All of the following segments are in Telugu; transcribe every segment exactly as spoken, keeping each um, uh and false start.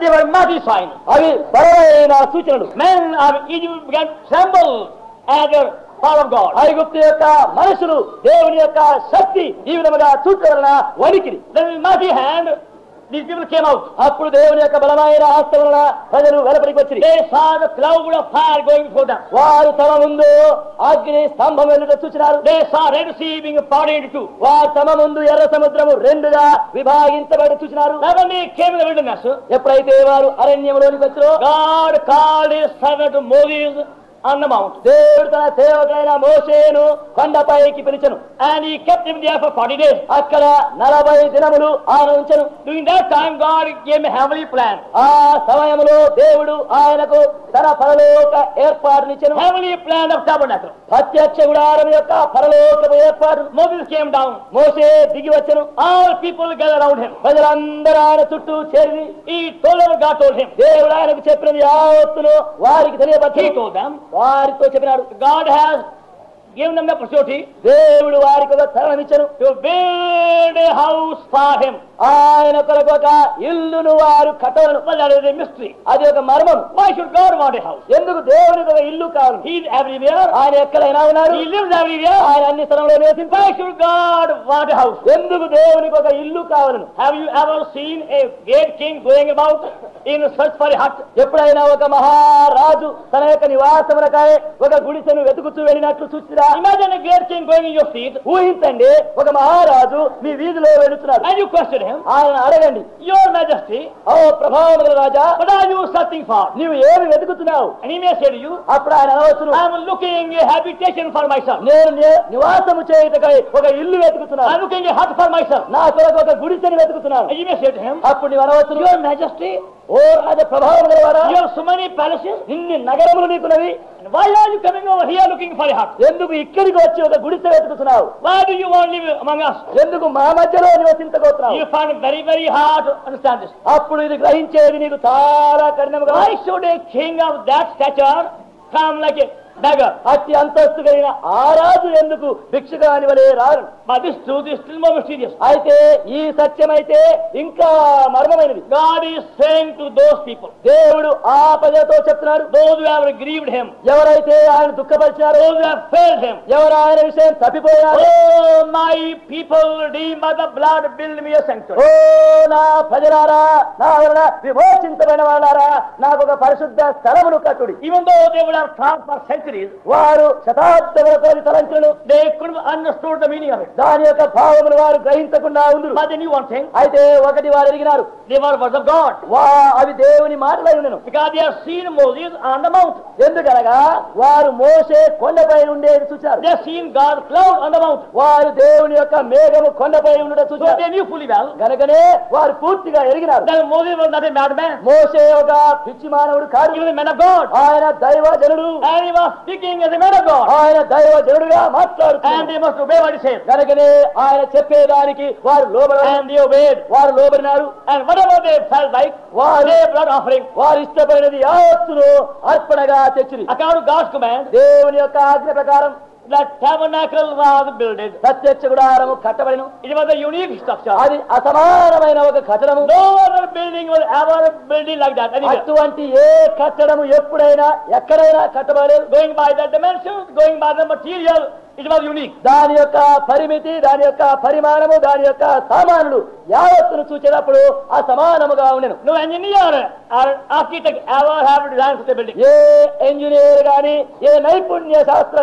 they were mighty signs. అవి బలమైన సూచనలు. Men of Egypt began to tremble at the power of God. ఐగుప్తు యొక్క మనుషులు దేవుని యొక్క శక్తి ఈ విధముగా చూచ వలన వణికిరి. Then with mighty hand, these people came out. అప్పుడు దేవుని యొక్క బలమైన హస్తం వలన ప్రజలు వెలుపలికి వచ్చిరి. They saw the cloud of fire going before them. వారు తమ ముందు అగ్ని స్తంభం వెళ్ళుట చూచినారు. They saw Red Sea being parted into two. వారు తమ ముందు ఎర్ర సముద్రము రెండుగా విభాగించబడి చూచినారు. Now when they came in the wilderness, ఎప్పుడైతే వారు అరణ్యంలోనికి వచ్చారో God called his servant Moses on the mount. దేవుడు తన సేవకుడైన మోషేను కొండపైకి పిలిచెను. And he kept him there for forty days. అక్కడ నలభై దినములు ఆయన ఉంచెను. During that time, God gave him a heavenly plan. ఆ సమయంలో దేవుడు ఆయనకు తన పరలోక ఏర్పాటునిచ్చెను. Heavenly plan of tabernacle. ప్రత్యక్ష గుడారం యొక్క పరలోకపు ఏర్పాటు. Moses came down. మోషే దిగి వచ్చెను. All people gathered around him. ప్రజలందరూ ఆయన చుట్టూ చేరి He told them, God told him. దేవుడు ఆయనకు చెప్పినది యావత్తును వారికి He తెలియపరిచి told them. వారితో చెప్పినాడు. God has given them the opportunity దేవుడు వారికి ఒక తరుణం ఇచ్చెను. to build a house for him. ఆయన కొరకు ఒక ఇల్లును వారు కట్టవలను. Well, that is a mystery. అది ఒక మర్మం. Why should God want a house? ఎందుకు దేవునికి ఒక ఇల్లు కావాలి? He is everywhere. ఆయన ఎక్కడైనా ఉన్నారు. He lives everywhere. ఆయన అన్ని స్థలంలో నివసింప. Why should God want a house? ఎందుకు దేవునికి ఒక ఇల్లు కావాలను? Have you ever seen a great king going about in search for a hut? ఎప్పుడైనా ఒక మహారాజు తన యొక్క నివాసములకై ఒక గుడిసెను వెతుకుతూ వెళ్ళినట్లు చూసిరా? Imagine a great king going in your street. ఊహించండి, ఒక మహారాజు మీ వీధిలో వెళుతున్నాడు. And you question him. ఆయన అడగండి, Your Majesty, oh ప్రభావముల Raja, what are you searching for? నీవు ఏమి వెతుకుతున్నావు? And he may say to you, అప్పుడు ఆయన అనవచ్చును, I am looking a habitation for myself. నేను ని- నివాసము చేయుటకై ఒక ఇల్లు I వెతుకుతున్నాను. am looking a hut for myself. నా కొరకు ఒక గుడిసెను వెతుకుతున్నాను. And you may say to him, అప్పుడు నీవు అనవచ్చును, Your Majesty, ఓ రాజ ప్రభావం గలవారా, you have so many palaces. ఇన్ని నగరములు నీకున్నవి, And why are you coming over here looking for a hut? ఎందుకు ఇక్కడికి వచ్చి ఒక గుడిసె వెతుకుతున్నావు? Why do you want to live among us? ఎందుకు మా మధ్యలో నివసించబోతున్నావు? You find it very, very hard to understand this. అప్పుడు ఇది గ్రహించేది నీకు చాలా కఠినముగా. Why should a king of that stature come like a beggar? అతి అంతస్తు కలిగిన ఆ రాజు ఎందుకు భిక్షగా అనివలే రారు? But this truth is still more mysterious. అయితే ఈ సత్యమైతే ఇంకా మర్మమైనది. God is saying to those people, దేవుడు ఆ ప్రజలతో చెప్తున్నాడు, those who have grieved him, ఎవరైతే ఆయన దుఃఖపరిచారో, those who have failed him, ఎవరు ఆయన విషయం తప్పిపోయారో, oh my people, redeemed by the blood, build me a sanctuary. ఓ నా ప్రజలారా, నా వలన విమోచించబడిన వాళ్ళారా, నాకు ఒక పరిశుద్ధ స్థలమును కట్టుడి. Even though they would have thought for centuries, వారు శతాబ్దములతో తలంచులను, they couldn't have understood the meaning of it. దాని యొక్క భావమును వారు గ్రహించకుండా ఉందురు. But they knew one thing, అయితే ఒకటి వారు ఎరిగినారు, they were words of God, వా అవి దేవుని మాటలై ఉండెను. because they have seen Moses on the mount. ఎందుకనగా వారు మోషే కొండపై ఉండేది చూచారు. They have seen God's cloud on the mount. వారు దేవుని యొక్క మేఘము కొండపై ఉండట So చూచారు. they knew fully well గనకనే వారు పూర్తిగా ఎరిగినారు, that Moses was not a madman. మోషే ఒక పిచ్చి మానవుడు కాదు, He was a man of God. ఆయన దైవ జనుడు. And he was speaking as a man of God. ఆయన దైవ జనుడుగా And మాట్లాడుతున్నాడు. they must obey what he says. గనకనే ఆయన చెప్పేదానికి వారు లోబడారు, And they obeyed. వారు లోబడినారు. And whatever they felt like, వారు they blood offering. వారు ఇష్టపడినది యావత్తును అర్పణగా తెచ్చిరి. According to God's command, దేవుని యొక్క ఆజ్ఞ ప్రకారం the tabernacle was built. ప్రత్యక్ష గుడారము కట్టబడిను. It was a unique structure. అది అసమానమైన ఒక కట్టడము. No other building was ever building like that anywhere. అటువంటి ఏ కట్టడము ఎప్పుడైనా ఎక్కడైనా కట్టబడలేదు. Going by the dimensions, going by the material, it was unique. దాని యొక్క పరిమితి, దాని యొక్క పరిమాణము, దాని యొక్క సామానులు యావత్తును చూచేటప్పుడు అసమానముగా ఉండెను. No engineer or architect ever have designed such a building. ఏ ఇంజనీర్ గాని, ఏ నైపుణ్య శాస్త్ర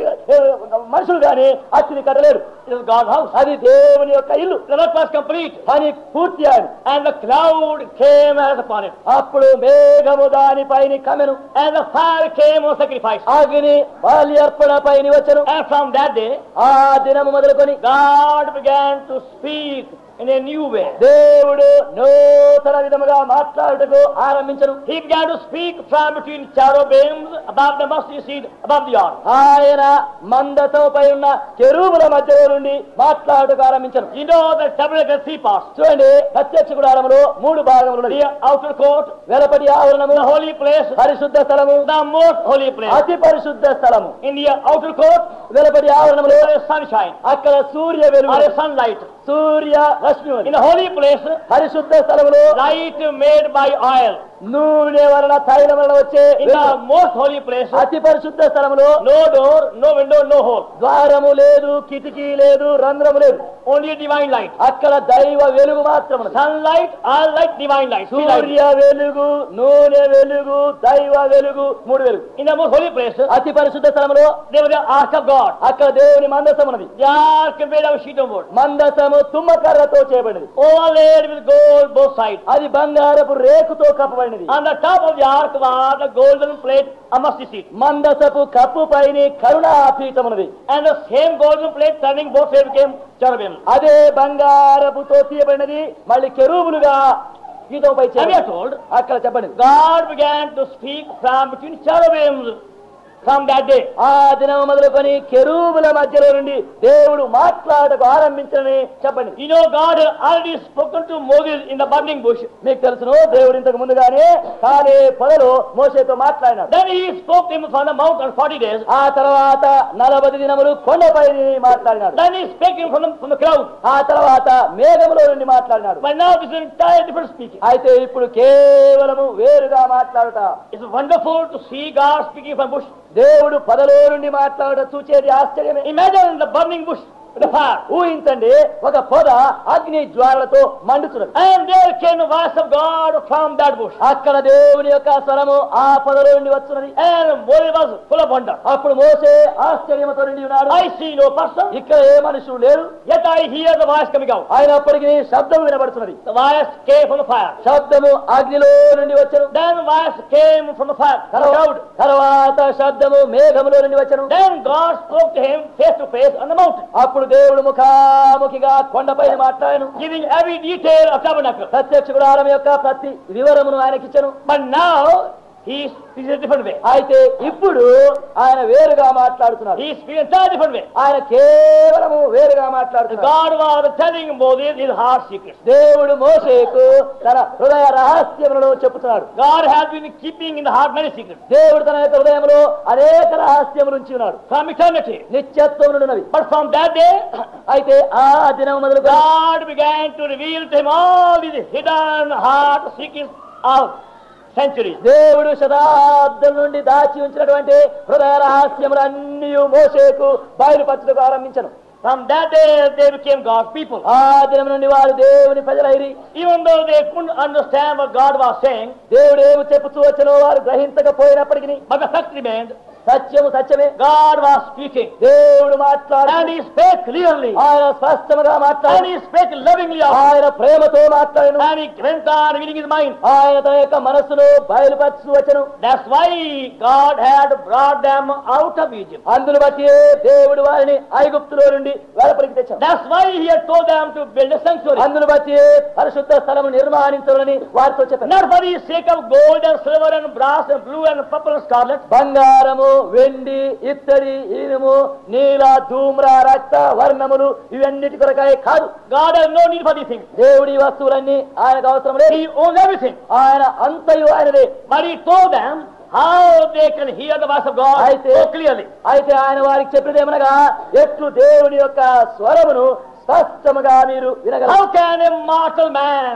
మనుషులు గాని అతిని కట్టలేరు. It was God's house. అది దేవుని యొక్క ఇల్లు. The work was complete. పని పూర్తి అయింది. And the cloud came as upon it. అప్పుడు మేఘము దానిపైని కమెను, And the fire came on sacrifice. అగ్ని బలి అర్పణ పైన వచ్చెను. And from that day, ఆ దినము మొదలుకొని God began to speak in a new way. దేవుడు నూతన విధముగా మాట్లాడుటకు ఆరంభించను. He began to speak from between cherubims above the mustard seed above the ark. ఆయన మందసముపై ఉన్న కెరూబుల మధ్యలో నుండి మాట్లాడుటకు ఆరంభించను. You know the tabernacle has three parts. చూడండి, ప్రత్యక్ష గుడారములో మూడు భాగములు ఉన్నది. The outer court, వెలపటి ఆవరణము, the holy place, పరిశుద్ధ స్థలము, the most holy place. అతి పరిశుద్ధ స్థలము. In the outer court, వెలపటి ఆవరణములో there is sunshine అక్కడ సూర్య వెలుగు, or a sunlight. Surya Rashmi In a holy place, పరిశుద్ధ స్థలములో light made by oil. నూనె వలన తైలం వలన వచ్చే In the most holy place, అతి పరిశుద్ధ స్థలములో no door, no window, no hole. ద్వారము లేదు, కిటికీ లేదు, రంధ్రము లేదు, Only divine light. అక్కడ దైవ వెలుగు మాత్రము. Sunlight, all light, divine light. Three lights. సూర్య వెలుగు, నూనె వెలుగు, దైవ వెలుగు, మూడు వెలుగు. In the most holy place, అతి పరిశుద్ధ స్థలములో there was the ark of God. అక్కడ దేవుని మందసం ఉన్నది. The ark made of sheet of wood, మందసము తుమ్మకర్రతో చేయబడినది. overlaid with gold both sides. అది బంగారపు రేకుతో కప్పబడినది. On the top of the ark was the golden plate, a mercy seat. మందసపు కప్పు పైన కరుణాపీఠం ఉన్నది. And the same golden plate turning both sides became cherubim. అదే బంగారపుతో తీయబడినది మళ్ళీ కెరూబులుగా గీతంపై And we are told, అక్కడ చెప్పండి. God began to speak from between cherubims from that day. ఆ దినం మొదలుకొని కెరూబుల మధ్యలో నుండి దేవుడు మాట్లాడకు ఆరంభించని చెప్పండి. You know, God had already spoken to Moses in the burning bush. మీకు తెలుసును, దేవుడు ఇంతకు ముందుగానే కాలే పొదలో మోషేతో మాట్లాడినాడు. Then he spoke to him from the mountain forty days. ఆ తర్వాత నలభై దినములు కొండపై మాట్లాడినాడు. Then he spoke to him from the, from the cloud. ఆ తర్వాత మేఘములో నుండి మాట్లాడినాడు. But now this is entirely different speaking. అయితే ఇప్పుడు కేవలము వేరుగా మాట్లాడుట. It's wonderful to see God speaking from bush. దేవుడు పొదలో నుండి మాట్లాడుట చూచేది ఆశ్చర్యమే. Imagine the burning bush with the fire. ఊహించండి, ఒక పొద అగ్ని జ్వాలతో మండుతున్నది. And there came the voice of God from that bush. అక్కడ దేవుని యొక్క స్వరము ఆ పొదలో నుండి వస్తున్నది. And Moses was full of wonder. అప్పుడు మోసే ఆశ్చర్యముతో నిండి ఉన్నాడు. I see no person, ఇక్కడ ఏ మనుషులు లేరు, yet I hear the voice coming out. అయినప్పటికీ శబ్దం వినబడుతున్నది. The voice came from the fire. శబ్దము అగ్నిలో నుండి వచ్చెను. Then the voice came from the fire, from the cloud. తర్వాత శబ్దము మేఘములో నుండి వచ్చెను. Then God spoke to him face to face on the mountain, అప్పుడు దేవుడు ముఖాముఖిగా కొండపైన మాట్లాడాను. giving every detail of tabernacle. ప్రత్యక్ష గుడారం యొక్క ప్రతి వివరమును ఆయనకిచ్చెను. But now he speaks a different way. అయితే ఇప్పుడు ఆయన వేరుగా మాట్లాడుతున్నాడు. He speaks a different way. ఆయన కేవలము వేరుగా మాట్లాడుతున్నాడు. God was telling Moses his heart secrets. దేవుడు మోషేకు తన హృదయ రహస్యములను చెప్పుతున్నాడు. God has been keeping in the heart many secrets దేవుడు తన యొక్క హృదయంలో అనేక రహస్యములు ఉంచి ఉన్నాడు. from eternity. నిత్యత్వము నుండి ఉన్నవి. But from that day, అయితే ఆ దినం మొదలు God began to reveal to him all these hidden heart secrets of centuries. దేవుడు శతాబ్దం నుండి దాచి ఉంచినటువంటి హృదయ రహస్యములన్నీ మోషేకు బయలుపరచుటకు ఆరంభించను. From that day they became God's people. ఆ దినం నుండి వారు దేవుని ప్రజలైరి. Even though they couldn't understand what God was saying, దేవుడు ఏమి చెప్పుతూ వచ్చనో వారు గ్రహించకపోయినప్పటికీ, but the fact remained, సత్యము సత్యమే. God was speaking. దేవుడు మాట్లాడు, And he spake clearly. ఆయన స్పష్టముగా And మాట్లాడు, he spake lovingly also. ఆయన ప్రేమతో మాట్లాడను. And he went on revealing his mind. ఆయన తన యొక్క మనస్సును బయలుపరచు వచ్చను. That's why God had brought them out of Egypt. అందును బట్టి దేవుడు వారిని ఐగుప్తులో నుండి వెలుపలికి తెచ్చాడు. That's why he had told them to build a sanctuary. అందును బట్టి పరిశుద్ధ స్థలము నిర్మాణించాలని వారితో చెప్పారు. Not for the sake of gold and silver and brass and blue and purple and scarlet. బంగారము, వెండి, ఇత్తడి, ఇనుము, నీల, ధూమ్ర, రక్త వర్ణములు ఇవన్నిటి కొరకాయ కాదు. God has no need for these things. దేవుడి వస్తువులన్నీ ఆయనకు అవసరం లేదు. He owns everything. ఆయన అంతయు ఆయనదే. But he told them how they can hear the voice of God అయితే so clearly. అయితే ఆయన వారికి చెప్పేదేమనగా, ఎట్లు దేవుని యొక్క స్వరమును స్పష్టముగా మీరు వినగలరు. How can a mortal man,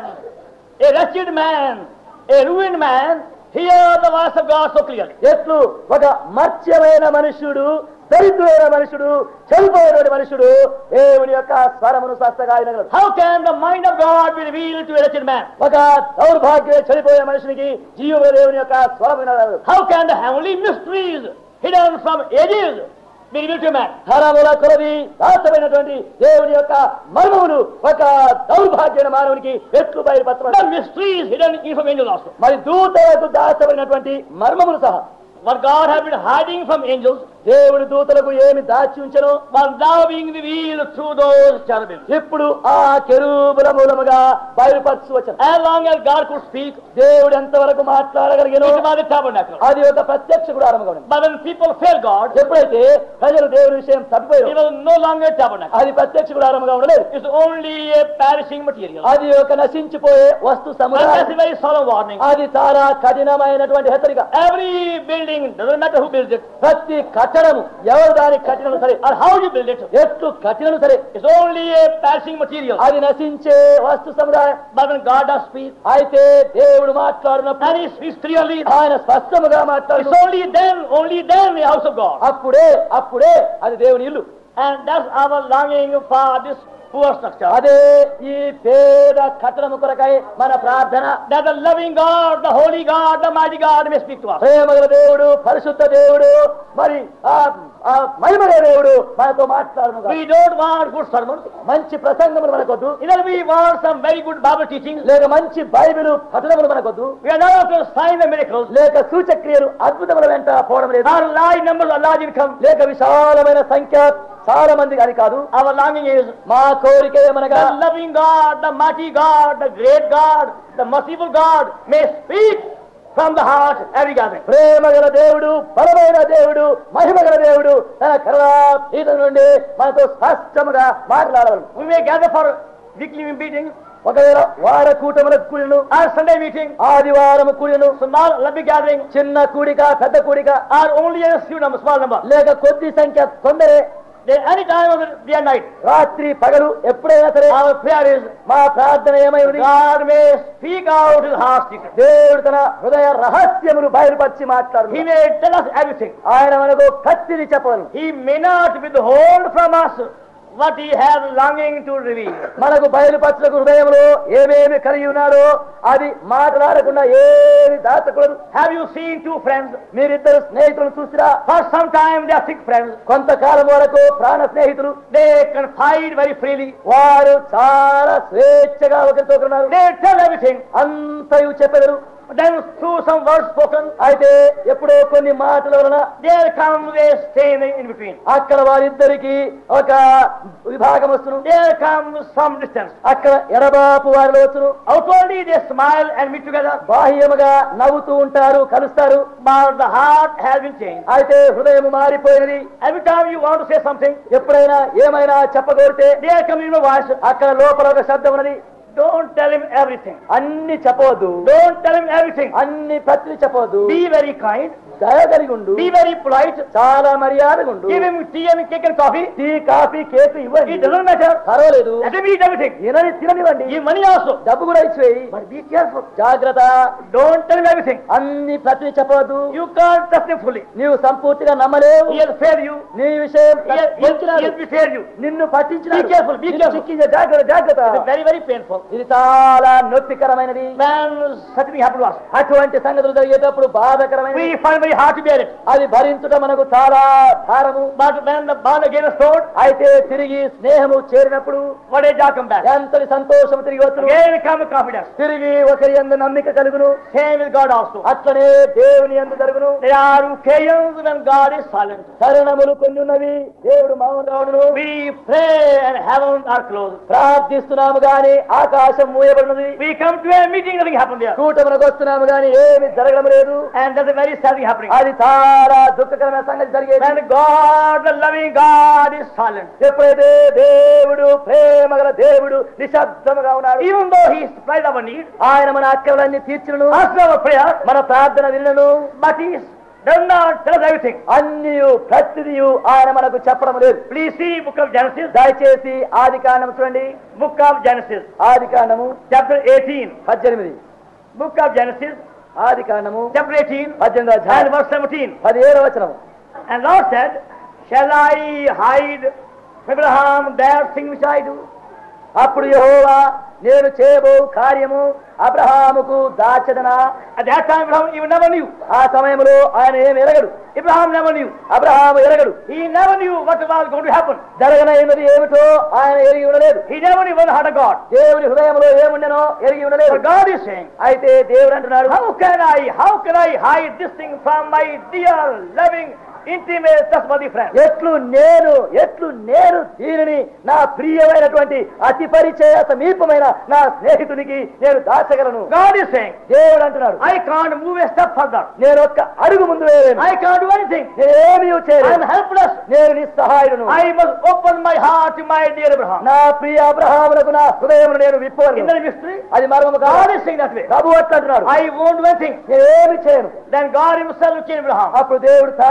a wretched man, a ruined man hear the voice of God so clearly? ఎట్లు ఒక మత్స్యమైన మనుష్యుడు, దరిద్రుడైన మనుషుడు, చనిపోయిన మనుషుడు దేవుని యొక్క స్వరమును స్పష్టంగా వినగలరు. How can the mind of God be revealed to a wretched man? ఒక దౌర్భాగ్య చనిపోయే మనుషునికి జీవ దేవుని యొక్క స్వరం వినగలరు. How can the heavenly mysteries hidden from ages be revealed to a man? తరముల కొలది దాచబడినటువంటి దేవుని యొక్క మర్మములు ఒక దౌర్భాగ్యమైన మానవునికి ఎట్లు బయలుపరచబడతాయి? The mysteries hidden in from angels also. మరి దూతలకు దాచబడినటువంటి మర్మములు సహా What God had been hiding from angels దేవుడు దూతలకు ఏమి దాచి ఉంచెనో was now being revealed through those cherubim. ఇప్పుడు ఆ కెరూబుల మూలముగా బయలుపరచు వచ్చాను. As long as God could speak, దేవుడు ఎంతవరకు మాట్లాడగలిగినో it was the tabernacle. అది ఒక ప్రత్యక్ష గుడారముగా ఉంది. But when people failed God, ఎప్పుడైతే ప్రజలు దేవుని విషయం it తప్పిపోయారు, was no longer a tabernacle. అది ప్రత్యక్ష గుడారముగా ఉండలేదు. It's only a perishing material. అది ఒక నశించిపోయే వస్తు And that's a సముదాయం. very solemn warning. అది చాలా కఠినమైనటువంటి హెచ్చరిక. Every building, doesn't matter who builds it, ప్రతి కట్టడం కట్టడము ఎవరు దాని కట్టినను సరే, or how you build it, ఎట్లు కట్టినను సరే, it's only a perishing material. అది నశించే వస్తు సముదాయం. But when God does speak, అయితే దేవుడు మాట్లాడినప్పుడు and He speaks clearly, ఆయన స్పష్టముగా it's మాట్లాడు. only then, only then the house of God. అప్పుడే అప్పుడే అది దేవుని ఇల్లు. And that's our longing for this poor structure. అదే ఈ పేద కట్టడము కొరకై మన ప్రార్థన. That the loving God, the holy God, the mighty God may speak to us. ప్రేమగల దేవుడు, పరిశుద్ధ దేవుడు, మరి ఆ ఆ మహిమగల దేవుడు మనతో మాట్లాడును. We don't want good sermons. మంచి ప్రసంగములు మనకొద్దు, Either we want some very good Bible teachings. లేక మంచి బైబిల్ పఠనములు మనకొద్దు, We are not after signs and miracles. లేక సూచక్రియలు అద్భుతముల వెంట పోవడం లేదు, Our large numbers, or large income. లేక విశాలమైన సంఖ్య చాలా మంది అది కాదు. Our longing is మా కోరిక ఏమనగా the loving God, the mighty God, the great God, the merciful God may speak from the heart every gathering. ప్రేమగల దేవుడు, బలమైన దేవుడు, మహిమగల దేవుడు తన కరుణా తీర్థ నుండి మనతో స్పష్టముగా మాట్లాడవలను. We may gather for weekly meetings, ఒకవేళ వార కూటములకు కూడిను, or Sunday meeting, ఆదివారము కూడిను, small loving gathering, చిన్న కూడిక పెద్ద కూడిక, or only a few number, small number. లేక కొద్ది సంఖ్య తొందరే, They, any time of the day and night, రాత్రి పగలు ఎప్పుడైనా సరే our prayer is మా ప్రార్థన ఏమై ఉంది? God may speak out His heart secret. దేవుడు తన హృదయ రహస్యములు బయలుపరిచి మాట్లాడు. He may tell us everything. ఆయన మనకు కత్తిని చెప్పవలను. He may not withhold from us what He has longing to reveal. మనకు బయలుపరచకు హృదయంలో ఏమేమి కలిగి ఉన్నాడో అది మాట్లాడకుండా ఏమి దాచకూడదు. Have you seen two friends? మీరిద్దరు స్నేహితులను చూసిరా? For some time they are sick friends. కొంతకాలం వరకు ప్రాణ స్నేహితులు. They confide very freely. వారు చాలా స్వేచ్ఛగా ఒకరితో ఉన్నారు. They tell everything. అంతయు చెప్పెదరు. Then through some words spoken, అయితే ఎప్పుడో కొన్ని మాటల వలన there comes a stain in between. అక్కడ వారిద్దరికి ఒక విభాగం వస్తును. There comes some distance. అక్కడ ఎడబాపు వారిలో వచ్చును. Outwardly they smile and meet together, బాహ్యముగా నవ్వుతూ ఉంటారు, కలుస్తారు. but the heart has been changed. అయితే హృదయం మారిపోయినది. Every time you want to say something, ఎప్పుడైనా ఏమైనా చెప్పగోరితే there comes in a voice. అక్కడ లోపల ఒక శబ్దం ఉన్నది. Don't tell him everything. అన్ని చెప్పవద్దు, Don't tell him everything. అన్ని ప్రతి చెప్పవద్దు. Be very kind. దయ కలిగి ఉండు, Be very polite. చాలా మర్యాదగా ఉండు. Give him tea and cake and coffee. Tea coffee cake ఇవ్వండి, It doesn't matter. పర్వాలేదు. Let him eat everything. తినని తిననివ్వండి, Give money also. డబ్బు కూడా ఇచ్చేయి. But be careful. జాగ్రత్త, Don't tell him everything. అన్ని ప్రతి చెప్పవద్దు. You can't trust him fully. నీవు సంపూర్తిగా నమ్మలేవు. He has failed you. నీ విషయం He has, he has, he has betrayed you. నిన్ను పట్టించిన Be careful, be careful. జాగ్రత్త జాగ్రత్త. It is very, very painful. ఇది చాలా నొప్పికరమైనది. When such thing happened to us, అటువంటి సంగతులు జరిగేటప్పుడు బాధకరమైనది. we find very hard to bear it. అది భరించుట మనకు చాలా భారము. But when the bond again is restored, అయితే తిరిగి స్నేహము చేరినప్పుడు what a joy come back. ఎంతటి సంతోషము తిరిగి వచ్చును. Again come confidence. తిరిగి ఒకరి యందు నమ్మిక కలుగును. Same with God also. అట్లనే దేవుని యందు జరుగును. There are occasions when God is silent. తరుణములు కొన్ని ఉన్నవి, దేవుడు మౌనంగా ఉండును. We pray and heavens are closed. ప్రార్థిస్తున్నాము గాని ఆకాశం మూయబడినది. We come to a meeting, nothing happened there. కూటములకు వస్తున్నాము గాని ఏమి జరగడం లేదు. And that's a very sad thing happening. అది చాలా దుఃఖకరమైన సంగతి జరిగేది. When God, the loving God, is silent. ఎప్పుడైతే దేవుడు ప్రేమగల దేవుడు నిశ్శబ్దముగా ఉన్నాడు, Even though He supplies our need, ఆయన మన అక్కలన్నీ తీర్చును, answers our prayer, మన ప్రార్థన వినను. but He does not tell us everything. అన్నియు ప్రతిదియు ఆయన మనకు చెప్పడం లేదు. Please see book of Genesis. దయచేసి ఆది కాండము చూడండి. Book of Genesis, ఆది కాండము chapter eighteen. పద్దెనిమిది. Book of Genesis, ఆది కాండము chapter eighteen, పద్దెనిమిది and అధ్యాయం verse seventeen. పదిహేడవ వచనము. And Lord said, shall I hide from Abraham that thing which I do? అప్పుడు యెహోవా, నేను చేయబో కార్యము అబ్రహాముకు దాచదనా? At that time Abraham even never knew. ఆ సమయంలో ఆయన ఏమి ఎరగడు. Abraham never knew. Abraham ఎరగడు. He never knew what was going to happen. జరగనైనది ఏమిటో ఆయన ఎరిగి ఉండలేదు. He never knew what the heart of God. దేవుని హృదయంలో ఏముండెనో ఎరిగి ఉండలేదు. But God is saying, అయితే దేవుడు అంటున్నాడు, how can I, how can I hide this thing from my dear, loving, intimate, trustworthy friend? ఎట్లు నేను ఎట్లు నేను దీనిని నా ప్రియమైనటువంటి అతి పరిచయ సమీపమైన నా స్నేహితునికి నేను దాచగలను. God is saying, దేవుడు అంటున్నాడు, I can't move a step further. నేను ఒక్క అడుగు ముందు వేయలేను. I can't do anything. నేనేమీ I am చేయలేను. helpless. నేను నిస్సహాయుడును. I must open my heart to my dear Abraham. నా ప్రియ అబ్రహామునకు నా హృదయమును నేను In విప్పవలను. the mystery, అది మర్మము God కాదు. is saying that way. ప్రభు అట్లా అంటున్నాడు, I won't do anything. నేనేమి చేయను. Then God Himself will change Abraham. అప్పుడు దేవుడు తానే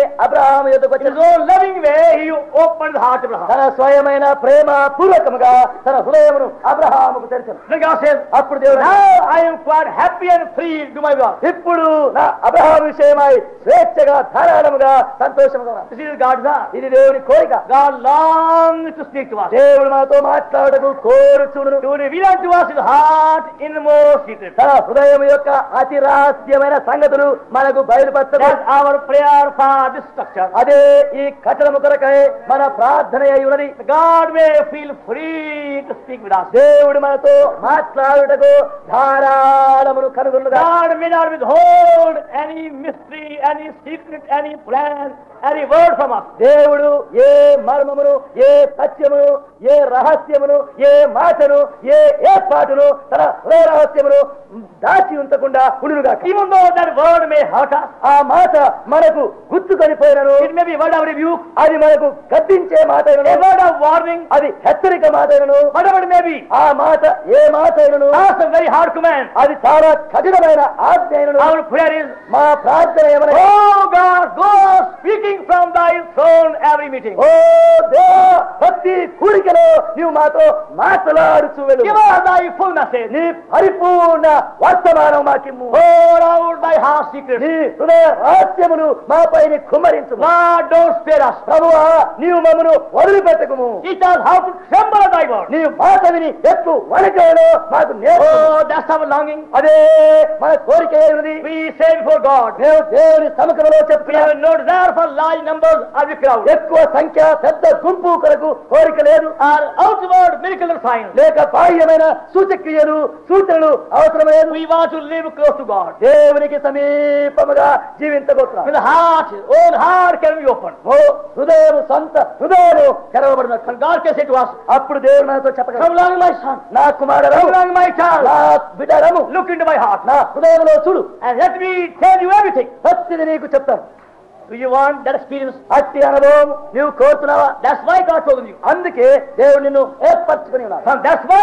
అబ్రహాము యొద్దకు In his వచ్చాడు. own loving way, he opened the heart of Abraham. తన స్వయమైన ప్రేమ పూర్వకముగా తన హృదయమును అబ్రహాముకు తెరిచాను. Then God says, అప్పుడు దేవుడు now I am quite happy and free to do my work. ఇప్పుడు నా అబ్రహాము విషయమై స్వేచ్ఛగా ధారాళముగా సంతోషముగా ఉన్నాను. This is God's heart. ఇది దేవుని కోరిక. God longs to speak to us, దేవుడు మనతో మాట్లాడకు కోరుచును. to reveal unto us his heart in the most secret. తన హృదయం యొక్క అతి రహస్యమైన సంగతులు మనకు బయలుపరచదు. That's our prayer for this structure. అదే ఈ కట్టడము కొరకై మన ప్రార్థన అయి ఉన్నది. God may feel free to speak with us. దేవుడు మనతో మాట్లాడుటకు ధారాళమును కనుగొనుగా. God may not withhold any mystery, any secret, any plan, any word from us. దేవుడు ఏ మర్మమును, ఏ సత్యమును, ఏ రహస్యమును, ఏ మాటను, ఏ ఏర్పాటును తన హృదయ రహస్యమును దాచి ఉంచకుండా ఉండునుగా. Even though that word may hurt us, ఆ మాట మనకు గుర్తుకొనిపోయినను, it may be a word of rebuke, అది మనకు గద్దించే మాట అయినను, a word of warning, అది హెచ్చరిక మాట అయినను, whatever it may be. ఆ మాట ఏ మాట అయినను, That's a very hard command. అది చాలా కఠినమైన ఆజ్ఞ అయినను. Our prayer is, మా ప్రార్థన ఏమనగా, oh God, go speaking from thy throne every meeting. ఓ దేవా, ప్రతి కూడికలో నీవు మాతో మాట్లాడుచు వెళ్ళు. Give us thy full message. నీ పరిపూర్ణ వర్తమానం మాకిమ్ము. Pour out thy heart secrets. నీ హృదయ రహస్యమును మాపై కుమ్మరించు. Lord, don't spare us. ప్రభువా, నీవు మమ్మను వదిలిపెట్టకుము. Teach us how to tremble at thy word. నీ మాట విని ఎక్కువ వణకేయడం మాకు నేర్పు. Oh, that's our longing. అదే మన కోరిక ఉన్నది. We say before God, మేము దేవుని సముఖంలో we చెప్తున్నాం. have no desire for large numbers of the crowd, ఎక్కువ సంఖ్య పెద్ద గుంపు కొరకు కోరిక లేదు. or outward miracle or signs. లేక బాహ్యమైన సూచక్రియలు సూచనలు అవసరం లేదు. We want to live close to God. దేవునికి సమీపముగా జీవించబోతున్నాం. With the heart, own heart can be opened. ఓ హృదయం సొంత హృదయము తెరవబడినట్లు. And God can say to us, అప్పుడు దేవుడు మనతో చెప్పగలరు, come along my son, నా కుమారుడు, come along my child, నా బిడ్డరము, look into my heart, నా హృదయంలో చూడు, and let me tell you everything. ప్రతిది నీకు చెప్తాను. Do you want that experience? అట్టి అనుభవం నీవు కోరుతున్నావా? That's why God chosen you. అందుకే దేవుడు నిన్ను ఏర్పరచుకుని ఉన్నాడు. And that's why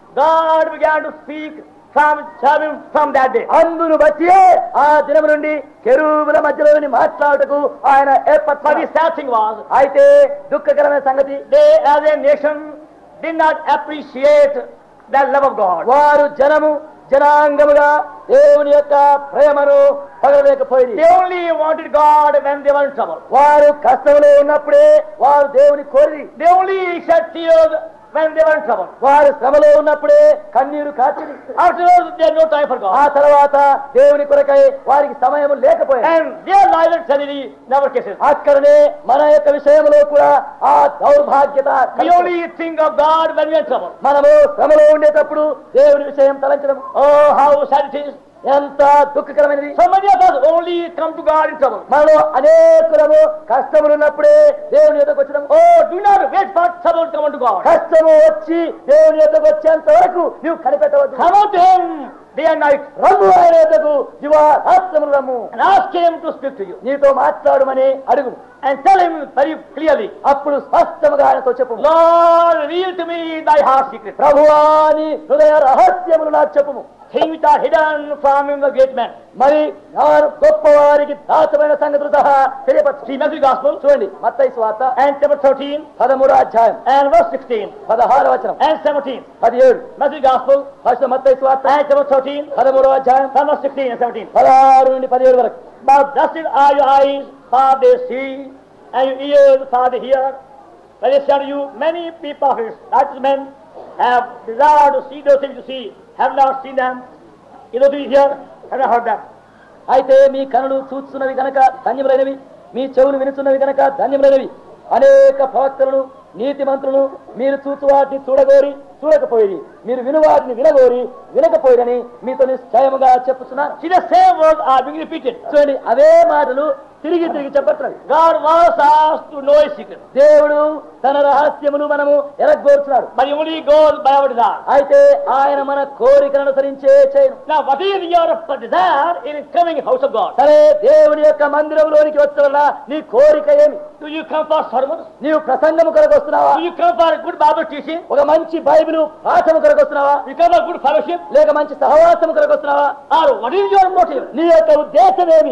God began to speak from cherubim from that day. అందును బట్టి ఆ దినము నుండి కెరూబుల మధ్యలో నుండి మాట్లాడుటకు ఆయన But the ఏర్పరచుకున్నాడు. sad thing was, అయితే దుఃఖకరమైన సంగతి, they as a nation did not appreciate the love of God. వారు జనము జనాంగముగా దేవుని యొక్క ప్రేమను పగలలేకపోయింది. They only wanted God when they were in trouble. వారు కష్టంలో ఉన్నప్పుడే వారు దేవుని కోరి, They only shed tears when they were in trouble. వారు శ్రమలో ఉన్నప్పుడే కన్నీరు కార్చింది. Afterwards, they had no time for ఆ God. తర్వాత దేవుని కొరకై వారికి సమయం లేకపోయింది. And their life and tragedy never kisses. అక్కడనే మన యొక్క విషయంలో కూడా ఆ దౌర్భాగ్యత We కలిగి only think of God when we are in trouble. మనము శ్రమలో ఉండేటప్పుడు దేవుని విషయం తలంచడం Oh, how sad it is. ఎంత దుఃఖకరమైనది. So many of us only come to God in trouble. మనలో అనేకులము కష్టములున్నప్పుడే దేవుని యొద్దకు వచ్చినాము. Oh, do not wait for trouble to come unto God. కష్టము వచ్చి దేవుని యొద్దకు వచ్చేంత వరకు నీవు కనిపెట్టవద్దు. Come unto Him day and night రమ్ము ఆయన యొద్దకు దివారాత్రములు రమ్ము. and ask Him to speak to you నీతో మాట్లాడమని అడుగు. and tell Him very clearly, అప్పుడు స్పష్టముగా ఆయనతో చెప్పు, Lord, reveal to me thy heart secret, ప్రభువా నీ హృదయ రహస్యములు నాకు చెప్పుము. things which are hidden from Him the great man. మరి ನಾನು గొప్పవారికి దాచమైన సంగతులు సహా తెలియపరచు. See Matthew Gospel చూడండి మత్తయి సువార్త and chapter thirteen పదమూడో అధ్యాయం and verse sixteen పదహారో వచనం and seventeen. పదిహేడు. Matthew Gospel ఫస్ట్ మత్తయి సువార్త and chapter thirteen పదమూడో అధ్యాయం from verse sixteen and seventeen. పదహారు నుండి పదిహేడు వరకు. But blessed are your eyes, for they see, and your ears, for they hear. But they say unto you, many people of righteous men have desired to see those things you see, have not seen them. Those things you hear, have not heard them. అయితే మీ కనులు చూస్తున్నవి గనక ధన్యములైనవి, మీ చెవులు వినుచున్నవి గనక ధన్యములైనవి. అనేక ప్రవక్తలను నీతిమంతులను మీరు చూచు వాటిని చూడగోరి చూడకపోయి, మీరు విను వాటిని వినగోరి వినకపోయిరని మీతో నిశ్చయముగా చెప్పుచున్నాను. See, the same words are being repeated. చూడండి అవే మాటలు తిరిగి తిరిగి చెప్పట్లేదు. God wants us to know His secret, దేవుడు తన రహస్యములు మనము ఎరగోర్చున్నాడు. but He only goes by our desire. అయితే ఆయన మన కోరికను అనుసరించే చేయను. Now, what is your desire in coming house of God? సరే, దేవుని యొక్క మందిరంలోనికి వచ్చేలా నీ కోరిక ఏమి? Do you come for sermons? నీవు ప్రసంగము కొరకు వస్తున్నావా? Do you come for good Bible teaching? ఒక మంచి బైబిలు పాఠము కొరకు వస్తున్నావా? Do you come for good fellowship? లేక మంచి సహవాసము కొరకు వస్తున్నావా? Or what is your motive? నీ యొక్క ఉద్దేశం ఏమి?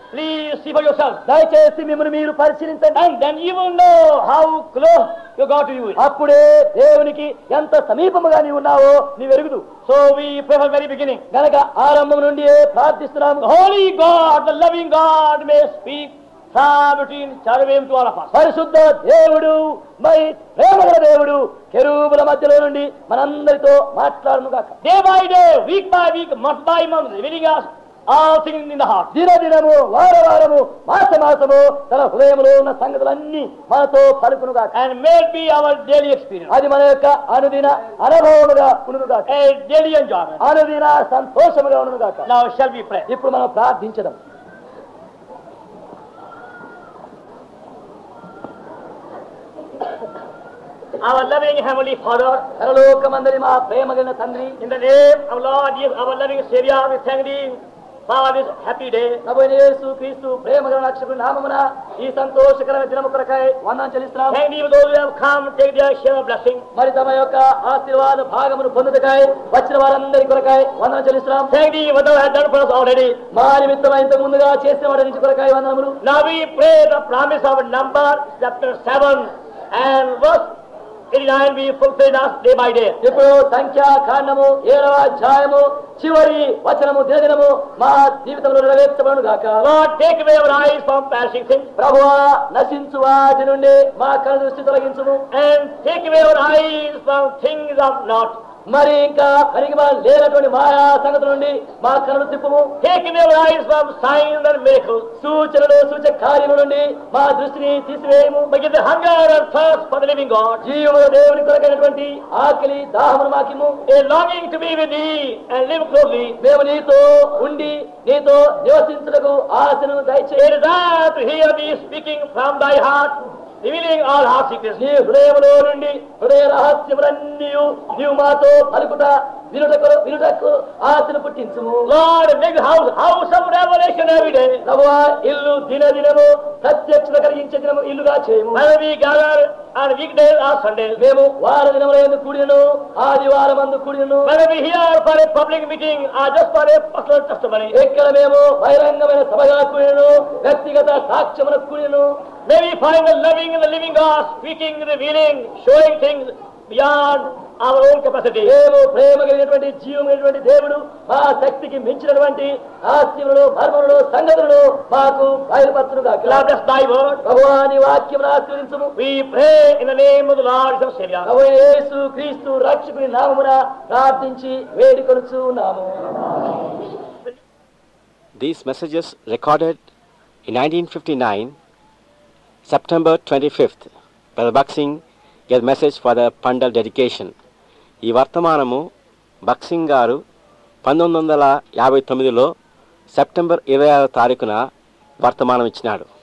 Please see for yourself. దయచేసి మిమ్మల్ని మీరు పరిశీలించండి. And then you will know how close you got to you. అప్పుడే దేవునికి ఎంత సమీపముగా నీవు ఉన్నావో నీవు ఎరుగుదు. So we pray from the very beginning. గనక ఆరంభం నుండి ప్రార్థిస్తున్నాము. The holy God, the loving God may speak from between cherubim to all of us. పరిశుద్ధ దేవుడు, మై ప్రేమగల దేవుడు కెరూబుల మధ్యలో నుండి మనందరితో మాట్లాడును గాక. Day by day, week by week, month by month, revealing us all things in the heart. దినదినము, వార వారము, మాస మాసము తన హృదయంలో ఉన్న సంగతులన్నీ మనతో పలుకును గాక. And may it be our daily experience. అది మన యొక్క అనుదిన అనుభవముగా ఉండును గాక. A daily enjoyment. అనుదిన సంతోషముగా ఉండును గాక. Now shall we pray. ఇప్పుడు మనం ప్రార్థించడం. Our loving Heavenly Father, పరలోకమందలి మా ప్రేమగల తండ్రి, in the name of Lord Jesus, our loving Savior, we thank Thee for this happy day. ప్రభువైన యేసు క్రీస్తు ప్రేమగల రక్షకుని నామమున ఈ సంతోషకరమైన దినము కొరకై వందనం చెల్లిస్తున్నాము. Thank Thee for those who have come, take their share of blessing. మరి తమ యొక్క ఆశీర్వాద భాగమును పొందుటకై వచ్చిన వారందరి కొరకై వందనం చెల్లిస్తున్నాము. Thank Thee for thou hast done for us already. మా నిమిత్తమై ఇంతకు ముందుగా చేసిన వారి నుంచి కొరకై వందనములు. Now we pray the promise of Numbers chapter seven and verse eighty-nine be fulfilled us day by day. ఇప్పుడు సంఖ్యాకాండము ఏడవ అధ్యాయము చివరి వచనము దినదినము మా జీవితంలో నెరవేర్చబడును గాక. Lord, take away our eyes from perishing things. ప్రభువా, నశించు వాటి నుండి మా కళ్ళ దృష్టి తొలగించుము. And take away our eyes from things of naught. మరి ఇంకా పరిగమ లేనటువంటి మాయా సంగతుల నుండి మా కళ్ళు తిప్పుము. Take away our eyes from signs and miracles. సూచనలు సూచక కార్యముల నుండి మా దృష్టిని తీసివేయము. But give the hunger and thirst for the living God. జీవముల దేవుని కొరకైనటువంటి ఆకలి దాహమును మాకిము. A longing to be with Thee and live closely. మేము నీతో ఉండి నీతో నివసించుటకు ఆశను దయచేయి. A desire to hear Thee speaking from Thy heart, revealing all heart secrets. నీ హృదయములో నుండి హృదయ రహస్యములన్నీ నీవు మాతో పలుకుట వినుటకు వినుటకు ఆశను పుట్టించుము. Lord, make the house house of revelation every day. ప్రభువా, ఇల్లు దినదినము ప్రత్యక్షత కలిగించే దినము ఇల్లుగా చేయము. Whether we gather on weekdays or Sundays, మేము వార దినములందు కూడినను ఆదివారమందు కూడినను, whether we here for a public meeting or just for a personal testimony, ఎక్కడ మేము బహిరంగమైన సభగా కూడినను వ్యక్తిగత సాక్ష్యములకు కూడినను, may we find the loving and the living God speaking, revealing, showing things beyond our own capacity. మేము ప్రేమ కలిగినటువంటి జీవమైనటువంటి దేవుడు మా శక్తికి మించినటువంటి ఆస్తిములను మర్మములను సంగతులను మాకు బయలుపరచును గాక. Lord, bless Thy word. ప్రభువా, నీ వాక్యమును ఆశీర్వదించుము. We pray in the name of the Lord and Savior. ప్రభువైన యేసు క్రీస్తు రక్షకుని నామమున ప్రార్థించి వేడుకొనుచున్నాము. These messages recorded in nineteen fifty-nine, September twenty-fifth, Brother Buxing gave message for the Pandal dedication. ఈ వర్తమానము బక్సింగ్ గారు పంతొమ్మిది వందల యాభై తొమ్మిదిలో సెప్టెంబర్ ఇరవై ఆరో తారీఖున వర్తమానం ఇచ్చినాడు.